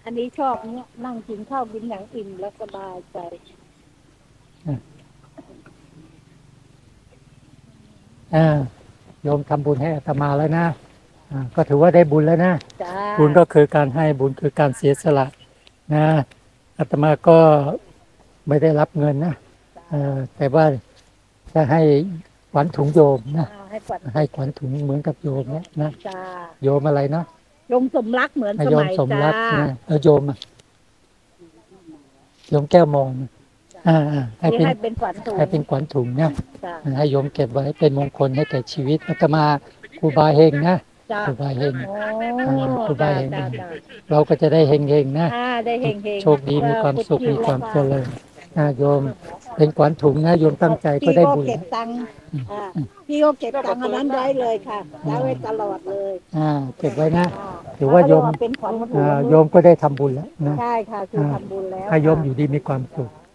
อันนี้ชอบเนี่ยนั่งกินข้าวกินอย่างอิ่มแล้วสบายใจโยมทำบุญให้อาตมาแล้วนะก็ถือว่าได้บุญแล้วนะจ้าบุญก็คือการให้บุญคือการเสียสละนะอาตมาก็ไม่ได้รับเงินนะแต่ว่าจะให้ขวัญถุงโยมนะให้ขวัญถุงเหมือนกับโยมนะจ้าโยมอะไรนะโยมสมรักเหมือนสโยมมัยสมรักจ้านะโยมโยมแก้วมองให้นี่เป็นให้เป็นขวัญถุงนะให้โยมเก็บไว้เป็นมงคลให้แก่ชีวิตอาตมาครูบาเฮงนะครูบาเฮงครูบาเฮงเราก็จะได้เฮงๆนะได้เฮงโชคดีมีความสุขมีความเจริญโยมเป็นขวัญถุงนะโยมตั้งใจก็ได้บุญเก็บตังค์พี่ก็เก็บตังค์อันนั้นไว้เลยค่ะไว้ตลอดเลยเก็บไว้นะถือว่าโยมเป็นขวัญถุงโยมก็ได้ทำบุญแล้วนะใช่ค่ะคือทำบุญแล้วให้โยมอยู่ดีมีความสุข